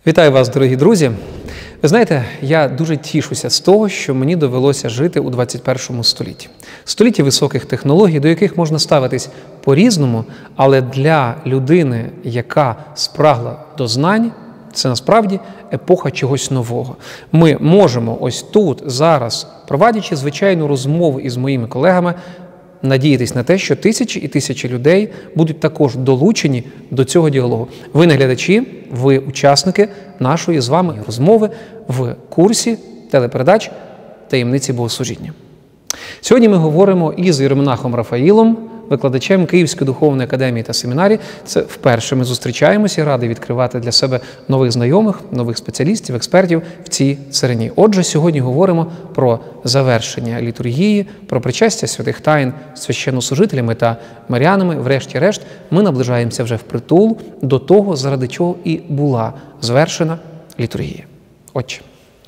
Вітаю вас, дорогі друзі! Ви знаєте, я дуже тішуся з того, що мені довелося жити у 21 столітті. Столітті високих технологій, до яких можна ставитись по-різному, але для людини, яка спрагла до знань, це насправді епоха чогось нового. Ми можемо ось тут, зараз, проводячи звичайну розмову із моїми колегами, надіятись на те, що тисячі і тисячі людей будуть також долучені до цього діалогу. Ви не глядачі, ви учасники нашої з вами розмови в курсі телепередач «Таємниці богослужіння». Сьогодні ми говоримо із Єромонахом Рафаїлом, викладачем Київської духовної академії та семінарії. Це вперше ми зустрічаємося, радий відкривати для себе нових знайомих, нових спеціалістів, експертів в цій царині. Отже, сьогодні говоримо про завершення літургії, про причастя святих тайн священнослужителями та марянами. Врешті-решт, ми наближаємося вже впритул до того, заради чого і була звершена літургія. Отче.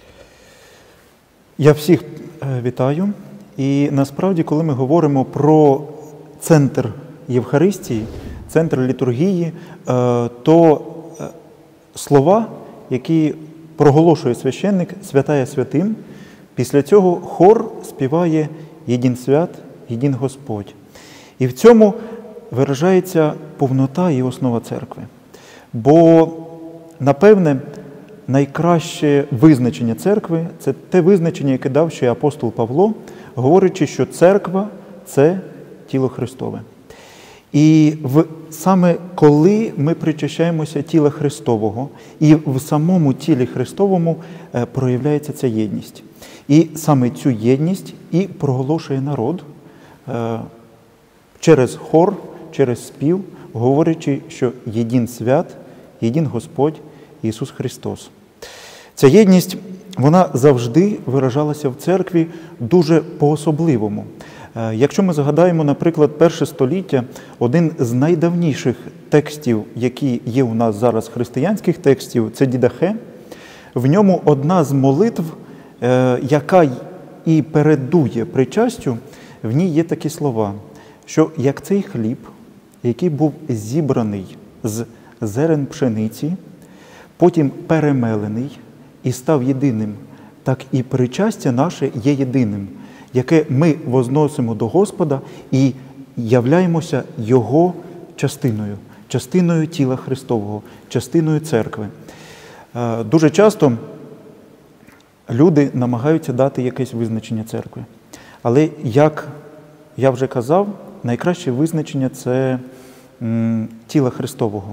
Я всіх вітаю. І насправді, коли ми говоримо про центр Євхаристії, центр літургії, то слова, які проголошує священник, святая святим, після цього хор співає «Єдин свят, єдин Господь». І в цьому виражається повнота і основа церкви. Бо, напевне, найкраще визначення церкви – це те визначення, яке дав ще апостол Павло, говорячи, що церква – це тіло Христове. І саме коли ми причащаємося тіла Христового, і в самому тілі Христовому проявляється ця єдність. І саме цю єдність і проголошує народ через хор, через спів, говорячи, що єдин свят, єдин Господь Ісус Христос. Ця єдність, вона завжди виражалася в церкві дуже по-особливому. Якщо ми згадаємо, наприклад, перше століття, один з найдавніших текстів, які є у нас зараз християнських текстів, це Дідахе. В ньому одна з молитв, яка і передує причастю, в ній є такі слова, що як цей хліб, який був зібраний з зерен пшениці, потім перемелений і став єдиним, так і причастя наше є єдиним, яке ми возносимо до Господа і являємося Його частиною тіла Христового, частиною церкви. Дуже часто люди намагаються дати якесь визначення церкви. Але, як я вже казав, найкраще визначення – це тіла Христового.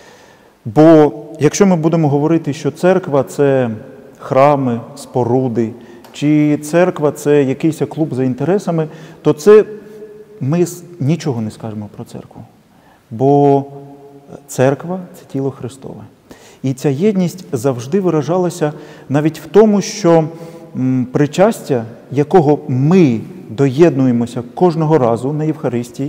Бо якщо ми будемо говорити, що церква – це храми, споруди, чи церква – це якийсь клуб за інтересами, то це ми нічого не скажемо про церкву. Бо церква – це тіло Христове. І ця єдність завжди виражалася навіть в тому, що причастя, якого ми доєднуємося кожного разу на Євхаристії,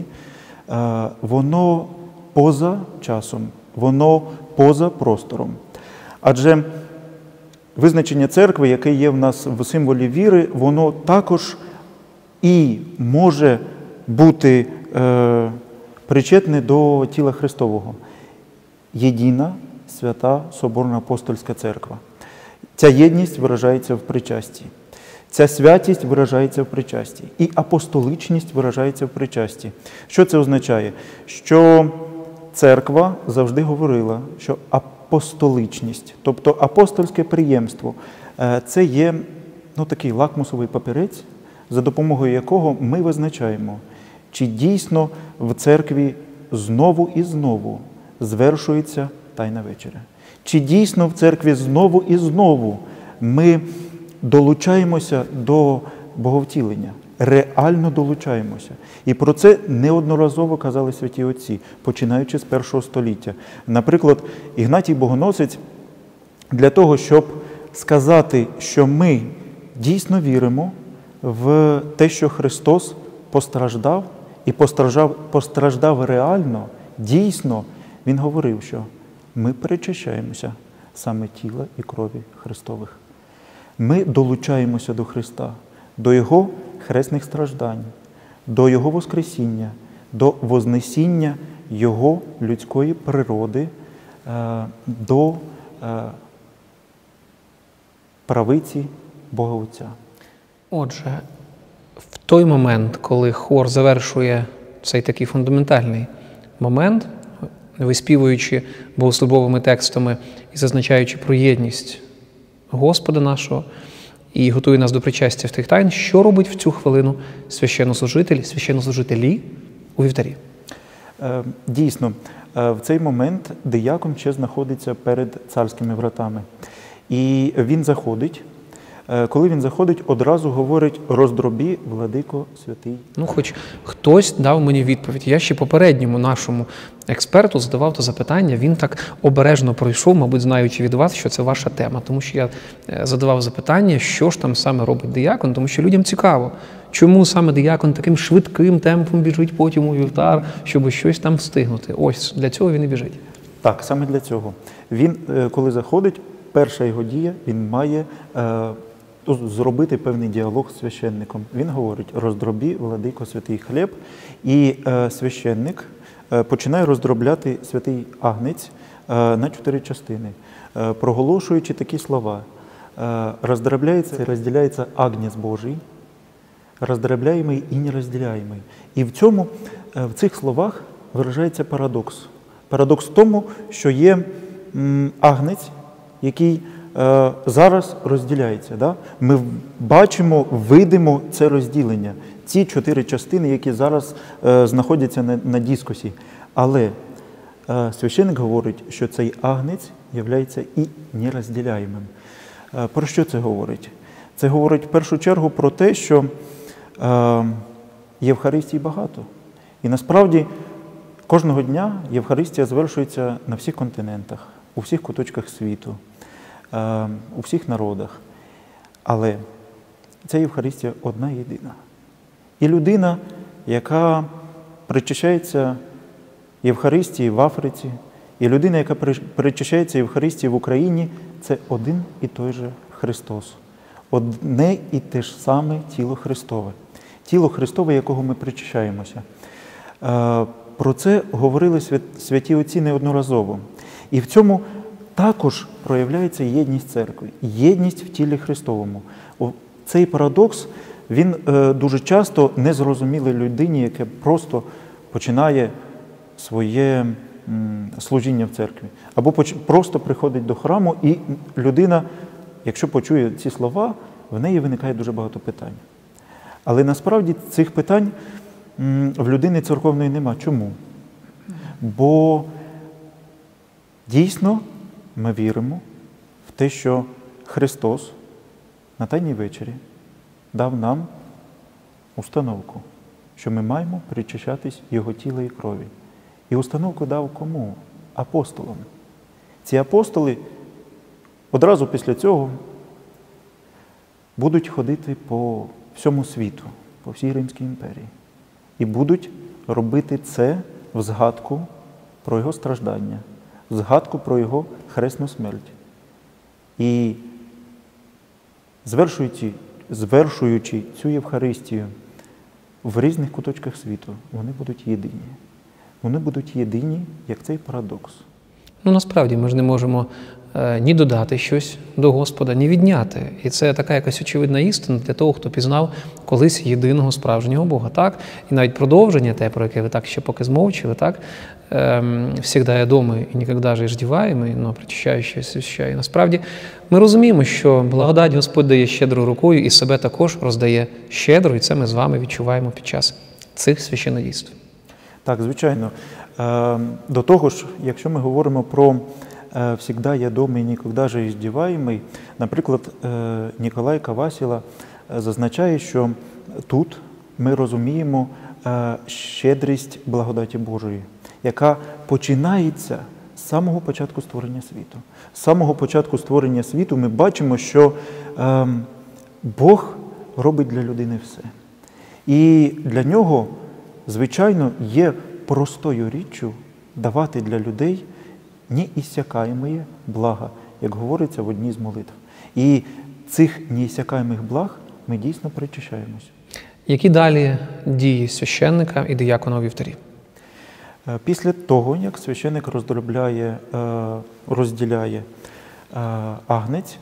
воно поза часом, воно поза простором. Адже визначення церкви, яке є в нас в символі віри, воно також і може бути причетне до тіла Христового. Єдина, свята, соборна апостольська церква. Ця єдність виражається в причасті. Ця святість виражається в причасті. І апостоличність виражається в причасті. Що це означає? Що церква завжди говорила, що апостоличність, тобто апостольське преємство, це є такий лакмусовий папірець, за допомогою якого ми визначаємо, чи дійсно в церкві знову і знову звершується Тайна вечеря. Чи дійсно в церкві знову і знову ми долучаємося до боговтілення, реально долучаємося. І про це неодноразово казали святі отці, починаючи з першого століття. Наприклад, Ігнатій Богоносець для того, щоб сказати, що ми дійсно віримо в те, що Христос постраждав, і постраждав реально, дійсно, він говорив, що ми причащаємося саме тіла і крові Христових. Ми долучаємося до Христа, до Його хресних страждань, до Його воскресіння, до вознесіння Його людської природи, до правиці Бога Отця. Отже, в той момент, коли хор завершує цей такий фундаментальний момент, виспівуючи богослужбовими текстами і зазначаючи про єдність Господа нашого, і готує нас до причастя в тих тайн, що робить в цю хвилину священнослужителі у вівтарі? Дійсно, в цей момент диякон ще знаходиться перед царськими вратами. І він заходить. Коли він заходить, одразу говорить: «Роздробі, владико святий». Хоч хтось дав мені відповідь. Я ще попередньому нашому експерту задавав то запитання, він так обережно пройшов, мабуть, знаючи від вас, що це ваша тема. Тому що я задавав запитання, що ж там саме робить диякон, тому що людям цікаво, чому саме диякон таким швидким темпом біжить потім у вівтар, щоб щось там встигнути. Ось, для цього він і біжить. Так, саме для цього. Він, коли заходить, перша його дія, він має зробити певний діалог з священником. Він говорить: «Роздробі, владико, святий хліб». І священник починає роздробляти святий агнець на 4 частини, проголошуючи такі слова: «Роздробляється і розділяється агнець Божий, роздробляємий і нерозділяємий». І в цих словах виражається парадокс. Парадокс в тому, що є агнець, який зараз розділяється. Да? Ми бачимо, видимо це розділення. Ці 4 частини, які зараз знаходяться на дискусі. Але священник говорить, що цей агнець є і нерозділяємим. Про що це говорить? Це говорить в першу чергу про те, що Євхаристій багато. І насправді кожного дня Євхаристія звершується на всіх континентах, у всіх куточках світу, у всіх народах. Але ця Євхаристія одна єдина. І людина, яка причащається Євхаристії в Африці, і людина, яка причащається Євхаристії в Україні, це один і той же Христос. Одне і те ж саме тіло Христове. Тіло Христове, якого ми причащаємося. Про це говорили святі отці неодноразово. І в цьому також проявляється єдність церкви, єдність в тілі Христовому. Цей парадокс, він дуже часто незрозумілий людині, яка просто починає своє служіння в церкві. Або просто приходить до храму, і людина, якщо почує ці слова, в неї виникає дуже багато питань. Але насправді цих питань в людини церковної нема. Чому? Бо дійсно ми віримо в те, що Христос на Тайній вечері дав нам установку, що ми маємо причащатись Його тіла і крові. І установку дав кому? Апостолам. Ці апостоли одразу після цього будуть ходити по всьому світу, по всій Римській імперії. І будуть робити це в згадку про Його страждання, в згадку про Його хресну смерть. І звершуючи цю Євхаристію в різних куточках світу, вони будуть єдині. Вони будуть єдині, як цей парадокс. Насправді, ми ж не можемо ні додати щось до Господа, ні відняти. І це така якась очевидна істина для того, хто пізнав колись єдиного справжнього Бога. Так? І навіть продовження те, про яке ви так ще поки змовчили, так? «Всегда я дома і ніколи же иждіваємий, но причащаючи освящає». Насправді, ми розуміємо, що благодать Господь дає щедрою рукою і себе також роздає щедро, і це ми з вами відчуваємо під час цих священнодійств. Так, звичайно. До того ж, якщо ми говоримо про «всегда я дома і ніколи же иждіваємий», наприклад, Ніколай Кавасіла зазначає, що тут ми розуміємо щедрість благодаті Божої, яка починається з самого початку створення світу. З самого початку створення світу ми бачимо, що Бог робить для людини все. І для нього, звичайно, є простою річчю давати для людей неіссякаємі блага, як говориться в одній з молитв. І цих неіссякаємих благ ми дійсно причащаємося. Які далі дії священника і диякона у вівтарі? Після того, як священник розділяє агнець,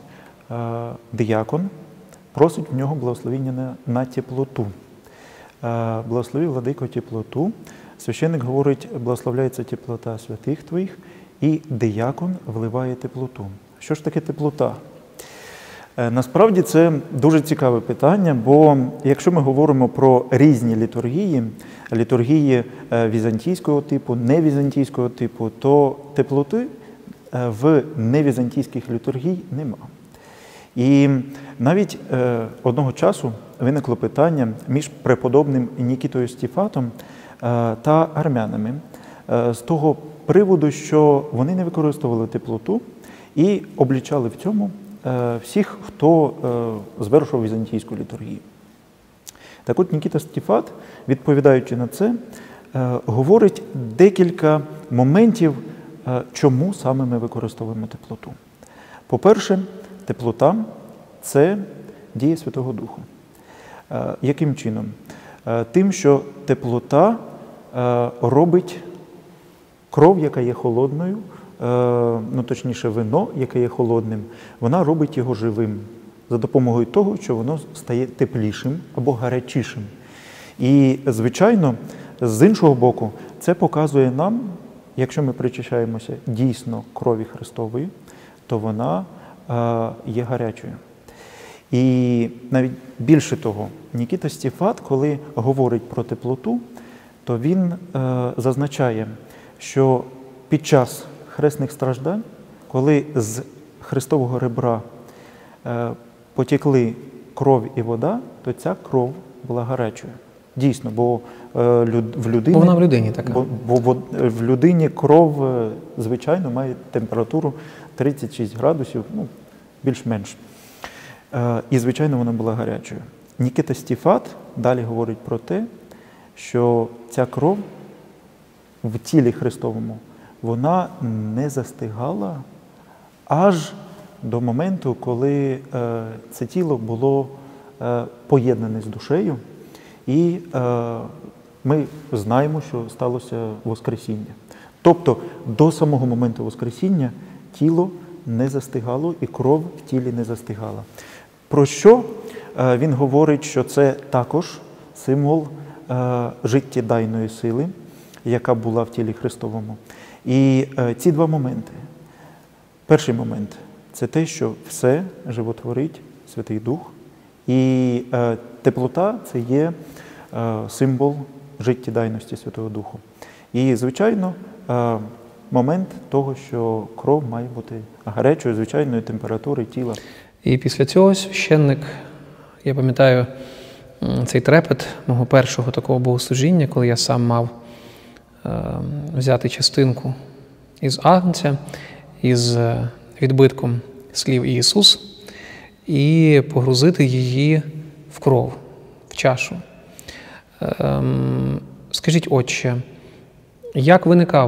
диякон просить в нього благословення на теплоту. Благослови, владико, теплоту. Священник говорить, благословляється теплота святих твоїх, і диякон вливає теплоту. Що ж таке теплота? Насправді це дуже цікаве питання, бо якщо ми говоримо про різні літургії візантійського типу, невізантійського типу, то теплоти в невізантійських літургій нема. І навіть одного часу виникло питання між преподобним Нікітою Стіфатом та армянами з того приводу, що вони не використовували теплоту і облічали в цьому всіх, хто звершував візантійську літургію. Так от Нікіта Стіфат, відповідаючи на це, говорить декілька моментів, чому саме ми використовуємо теплоту. По-перше, теплота – це дія Святого Духу. Яким чином? Тим, що теплота робить кров, яка є холодною, точніше вино, яке є холодним, вона робить його живим за допомогою того, що воно стає теплішим або гарячішим. І, звичайно, з іншого боку, це показує нам, якщо ми причащаємося дійсно крові Христової, то вона є гарячою. І навіть більше того, Нікіта Стіфат, коли говорить про теплоту, то він зазначає, що під час хресних страждань, коли з Христового ребра потекли кров і вода, то ця кров була гарячою. Дійсно, бо в людині, вона в людині така. Бо в людині кров, звичайно, має температуру 36 градусів, більш-менш. І, звичайно, вона була гарячою. Нікіта Стіфат далі говорить про те, що ця кров в тілі Христовому, вона не застигала аж до моменту, коли це тіло було поєднане з душею, і ми знаємо, що сталося Воскресіння. Тобто до самого моменту Воскресіння тіло не застигало і кров в тілі не застигала. Про що він говорить, що це також символ життєдайної сили, яка була в тілі Христовому. І ці два моменти. Перший момент – це те, що все животворить Святий Дух, і теплота – це є символ життєдайності Святого Духу. І, звичайно, момент того, що кров має бути гарячою, звичайної температури тіла. І після цього священник, я пам'ятаю цей трепет мого першого такого богослужіння, коли я сам мав взяти частинку із агнця, із відбитком слів Ісус, і погрузити її в кров, в чашу. Скажіть, отче, як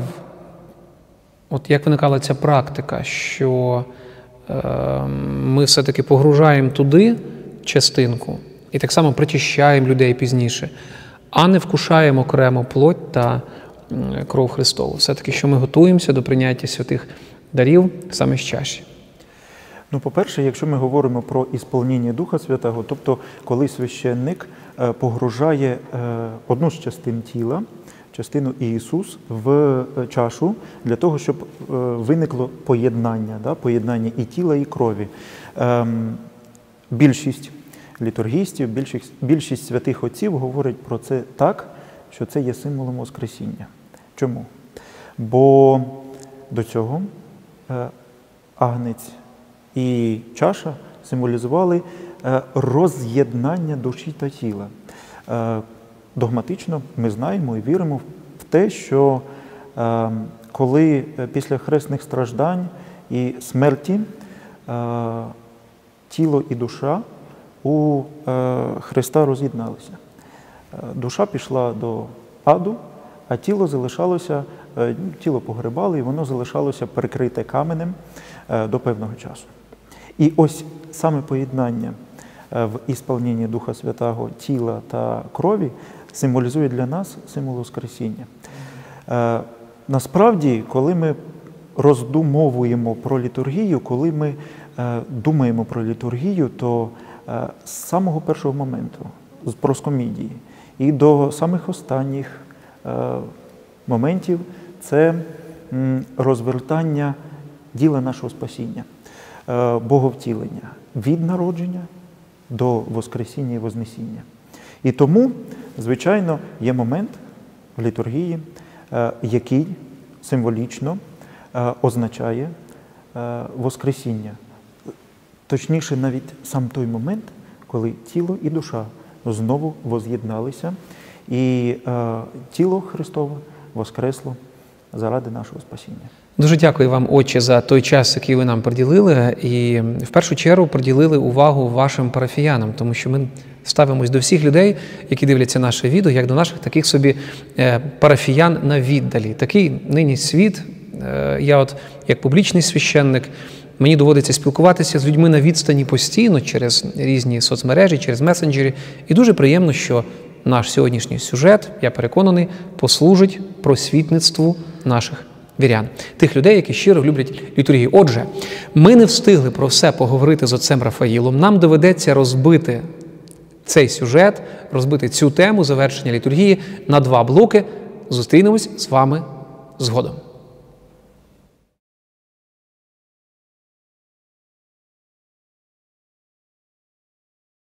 виникала ця практика, що ми все-таки погружаємо туди частинку і так само причащаємо людей пізніше, а не вкушаємо окремо плоть та кров Христову? Все-таки, що ми готуємося до прийняття святих дарів саме з чаші. По-перше, якщо ми говоримо про ісполнення Духа Святого, тобто коли священник погружає одну з частин тіла, частину Ісус, в чашу для того, щоб виникло поєднання і тіла, і крові. Більшість літургістів, більшість святих отців говорять про це так, що це є символом Воскресіння. Чому? Бо до цього агнець і чаша символізували роз'єднання душі та тіла. Догматично ми знаємо і віримо в те, що коли після хресних страждань і смерті тіло і душа у Христа роз'єдналися. Душа пішла до аду, а тіло залишалося, тіло погребали, і воно залишалося прикрите каменем до певного часу. І ось саме поєднання в ісполненні Духа Святого тіла та крові символізує для нас символ Воскресіння. Насправді, коли ми роздумовуємо про літургію, коли ми думаємо про літургію, то з самого першого моменту, з проскомідії, і до самих останніх моментів це розвертання діла нашого спасіння, боговтілення від народження до Воскресіння і Вознесіння. І тому, звичайно, є момент в літургії, який символічно означає Воскресіння. Точніше, навіть сам той момент, коли тіло і душа знову воз'єдналися, і тіло Христове воскресло заради нашого спасіння. Дуже дякую вам, Отче, за той час, який ви нам приділили, і в першу чергу приділили увагу вашим парафіянам, тому що ми ставимось до всіх людей, які дивляться наше відео, як до наших таких собі парафіян на віддалі. Такий нині світ, я як публічний священник, мені доводиться спілкуватися з людьми на відстані постійно через різні соцмережі, через месенджери, і дуже приємно, що наш сьогоднішній сюжет, я переконаний, послужить просвітництву наших вірян, тих людей, які щиро люблять літургію. Отже, ми не встигли про все поговорити з отцем Рафаїлом. Нам доведеться розбити цей сюжет, розбити цю тему завершення літургії на 2 блоки. Зустрінемось з вами згодом.